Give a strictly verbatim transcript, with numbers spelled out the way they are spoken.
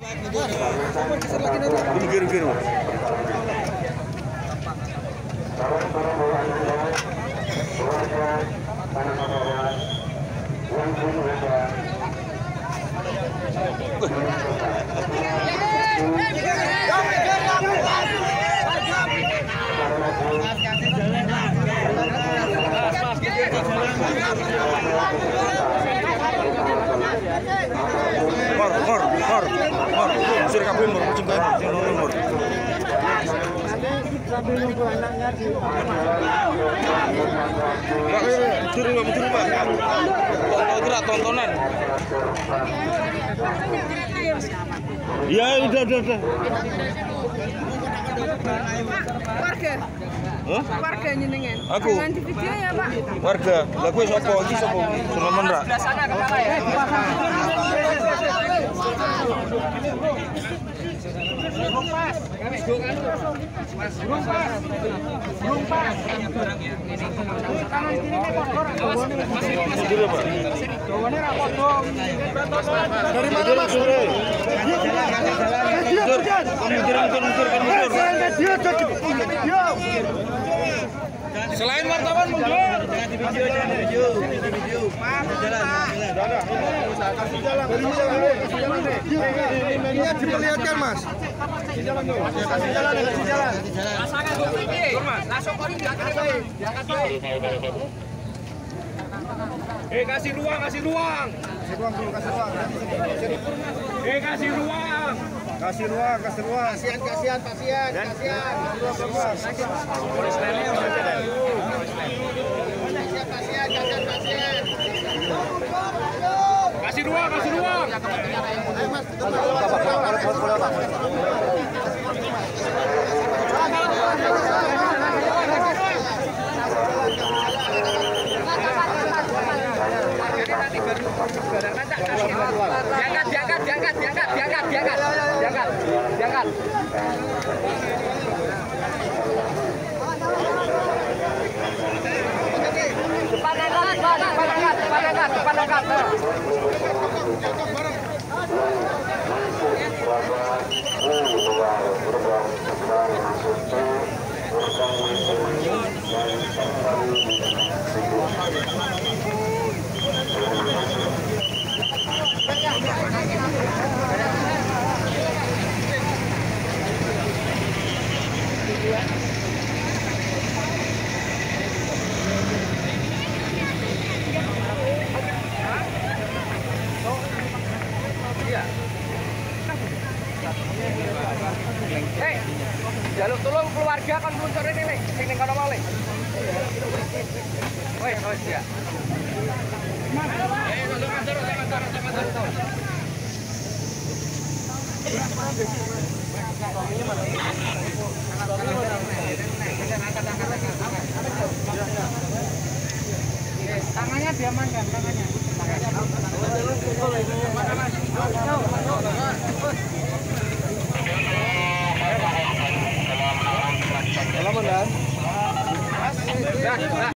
Biru-biru. Mor, mor, mor, mor. Musir kabeh mor, kucing kae mor, mor. Sambil nunggu anaknya di. Pak, mundur, Pak, mundur, Pak. Tonton kira tontonan. Iya, udah, udah, udah. Warga. Hah? Warga nyenengan. Aku. Jangan di video ya, Pak. Warga. Lah kowe sapa? Iki sapa? Sulaiman ra? Sebelah sana kepala ya. Rumpas. Rumpas. Rumpas. Kanan kirinya kotor. Mundur, Pak. Dawane ra kodong. Dari mana Mas? Mundur, mundur, mundur, mundur. Selain wartawan mundur. Jangan di video, jangan di video, di video. Jalan, jalan. Kasih jalan, kasih jalan, kasih jalan deh. Ini diperlihatkan, Mas. Kasih jalan dong. Kasih jalan, kasih jalan. Pasangan tinggi. Mas, langsung kori diangkat baik. Diangkat baik. Eh kasih ruang, kasih ruang. Kasih ruang dulu, kasih ruang. Eh kasih ruang. Kasih ruang, kasih ruang. Kasihan, kasihan, kasihan, kasihan. Polis lainnya udah jalan. Kasihan, kasihan, kasihan. Kasih ruang, kasih ruang. Diangkat, diangkat, diangkat, diangkat, diangkat, diangkat, diangkat, diangkat. Depan angkat, depan angkat, depan angkat, depan angkat. Hei, jaluk tolong keluarga kan muncul ini nih, sing ning kono wae. Woi, wis ya. Eh, tolong kantor, kantor, kantor. Ini mana?